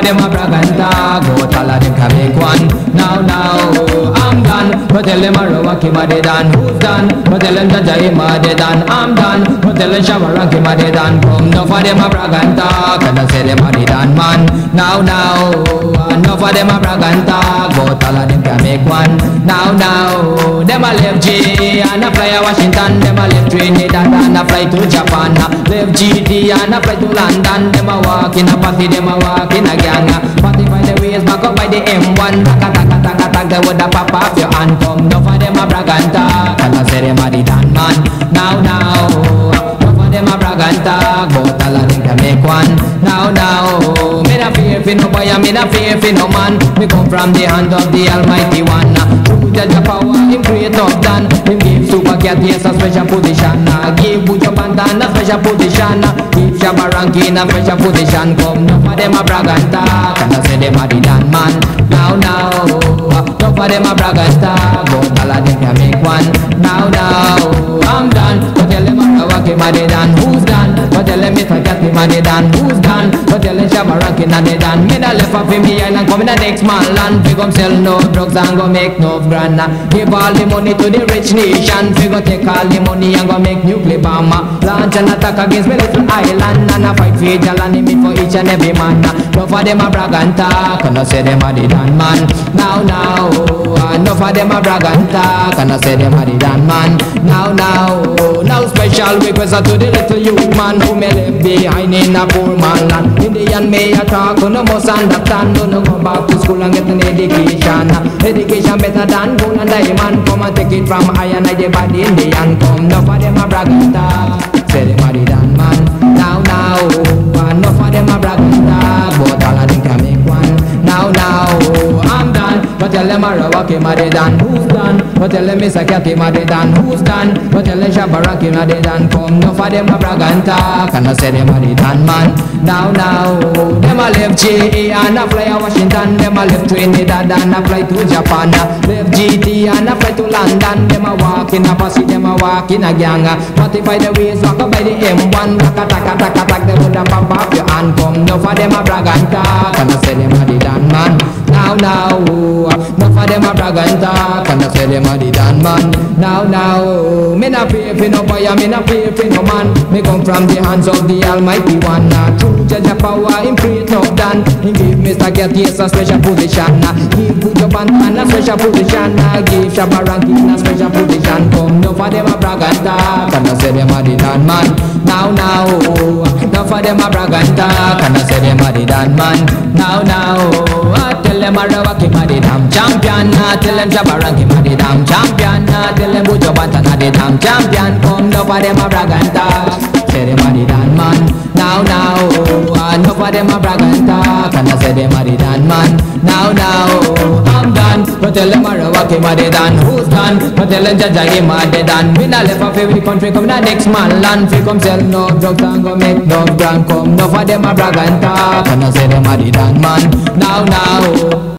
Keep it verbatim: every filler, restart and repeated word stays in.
them a brag and talk, but all of them can make one. Now, now, I'm done. But tell them a rock him a dead and who's done? But tell them that him a dead and I'm done. But tell them Shabba rank him a dead and come. Enough of them a brag and talk, and I say them a dead and man. Now, now, enough of them a brag and talk, but all of them can make one. Now, now, them a left G and a fly to Washington. Them a left Trinidad and a fly to Japan. Left G D and a fly to London. Them a walk in a party, them a walk in a gang. Party by the ways back up by the M one. Taka taka taka taka, they would a pop off your hand. Come, enough of them a brag and talk, and I say them a the dan man. Now, now, enough of them a brag and talk, but all of them can make one. Now, now, me no fear for no boy, and me no fear for no man. Me come from the hand of the Almighty One. Through the power, him create up done. Him give Super Cat yes a special position. Give Buju Banton a special position. Give Shabba Rankin a special position. Come, enough of them a brag and talk, and I say them a the dan man. Now, now, enough of them a brag and talk, but all of them can make one. Now, now, I'm done. But tell them a walk him a dead and who's done? But tell them Mister Cat him a dead and who's done? But tell them Shabba Rankin a dead and me da left off in me island, come in the next man land. We come sell no drugs and go make no grand. Give all the money to the rich nation. We go take all the money and go make nuclear bomb. Launch an attack against me little island, and a fight for each and me for each and every man. Enough of them a brag and talk, and I say them a the dan man. Now, now, enough of them a brag and talk, and I say them a the dan man. Now, now, now special request to the little youth man who may live behind in a poor man land. Indian may a talk, no must understand. No go back to school and get an education. Education better than gold and diamond. Come and take it from I and I the body Indian. Come, enough of them a brag and talk, say them a the dan man. Now, now, enough of them a brag and talk, but all of them can make one. Now, now, I'm done. But tell them a walk him a dead and who's done? But tell them Mister Cat him a dead and who's done? But tell them Shabba Rankin a dead and come. Enough of them a brag and talk, and I say them a the dan man. Now, now, them a left J A and a fly to Washington. Them a left Trinidad and a fly to Japan. Left G T and a fly to London. Them a walk in a posse, them a walk in a gang. Party by the ways, walk up by the M one. Taka taka taka taka, they would a pop off your hand. Come, enough of them a brag and talk, and I say them a the dan man. Now, now, enough of them a brag and talk, and I say them a the dan man. Now, now, me no fear for no boy, and me no fear for no man. Me come from the hands of the Almighty One. True judge of power, him create up done. He give Mister Cat yes a special position. Give Buju Banton a special position. Give Shabba Rankin a special position. Come, enough of them a brag and talk, and I say them a the dan man. Now, now, enough of them a brag and talk, and I say them a the dan man. Now, now, I tell them a rock him a the damn champion. I tell them Shabba Rankin a the damn champion. I tell them Buju Banton a the damn champion. Come, enough of them a brag and talk, say them a the dan man. Now, now, enough of them a brag and talk, and I say them a the dan man. Now, now, I'm done. But tell them a walk him a the dan who's done? But tell them Jaja him a the dan. We not left off every country, come the next man land. We come sell no drugs and go make no grand. Come, enough of them a brag and talk, and I say them a the dan man. Now, now.